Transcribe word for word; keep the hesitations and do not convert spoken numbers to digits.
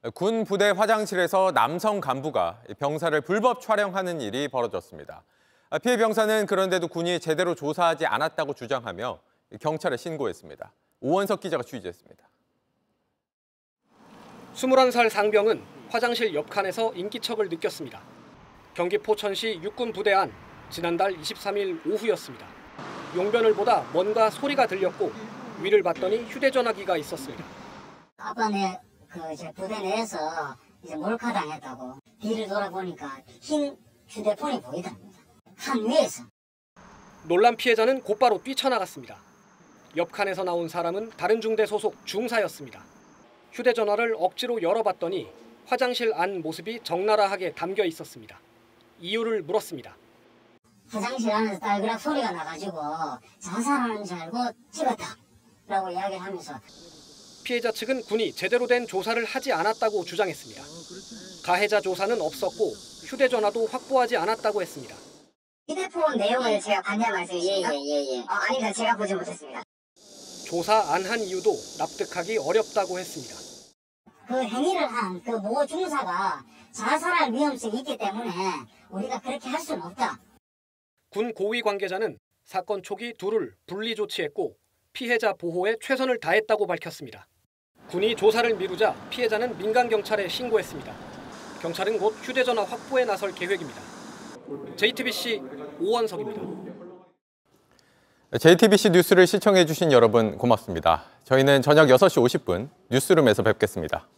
군 부대 화장실에서 남성 간부가 병사를 불법 촬영하는 일이 벌어졌습니다. 피해 병사는 그런데도 군이 제대로 조사하지 않았다고 주장하며 경찰에 신고했습니다. 오원석 기자가 취재했습니다. 스물한 살 상병은 화장실 옆칸에서 인기척을 느꼈습니다. 경기 포천시 육군 부대 안 지난달 이십삼 일 오후였습니다. 용변을 보다 뭔가 소리가 들렸고 위를 봤더니 휴대전화기가 있었습니다. 아빠 내 그 이제 부대 내에서 이제 몰카당했다고 뒤를 돌아보니까 흰 휴대폰이 보이답니다. 한 위에서. 놀란 피해자는 곧바로 뛰쳐나갔습니다. 옆칸에서 나온 사람은 다른 중대 소속 중사였습니다. 휴대전화를 억지로 열어봤더니 화장실 안 모습이 적나라하게 담겨 있었습니다. 이유를 물었습니다. 화장실 안에서 딸그락 소리가 나가지고 자살하는 줄 알고 찍었다라고 이야기를 하면서 피해자 측은 군이 제대로 된 조사를 하지 않았다고 주장했습니다. 가해자 조사는 없었고 휴대전화도 확보하지 않았다고 했습니다. 휴대폰 내용을 제가 봤냐 말씀이십니까? 예예예. 예, 예. 어, 아닙니다. 제가 보지 못했습니다. 조사 안 한 이유도 납득하기 어렵다고 했습니다. 그 행위를 한 그 모 중사가 자살할 위험성이 있기 때문에 우리가 그렇게 할 수는 없다. 군 고위 관계자는 사건 초기 둘을 분리 조치했고 피해자 보호에 최선을 다했다고 밝혔습니다. 군이 조사를 미루자 피해자는 민간 경찰에 신고했습니다. 경찰은 곧 휴대전화 확보에 나설 계획입니다. 제이티비씨 오원석입니다. 제이티비씨 뉴스를 시청해 주신 여러분 고맙습니다. 저희는 저녁 여섯 시 오십 분 뉴스룸에서 뵙겠습니다.